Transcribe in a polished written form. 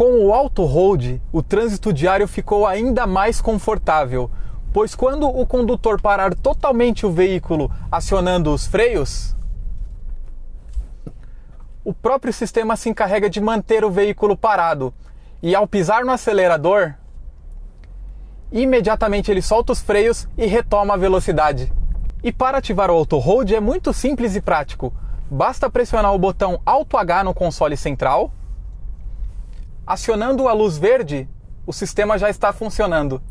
Com o Auto Hold, o trânsito diário ficou ainda mais confortável, pois quando o condutor parar totalmente o veículo acionando os freios, o próprio sistema se encarrega de manter o veículo parado e ao pisar no acelerador, imediatamente ele solta os freios e retoma a velocidade. E para ativar o Auto Hold é muito simples e prático. Basta pressionar o botão Alt H no console central. Acionando a luz verde, o sistema já está funcionando.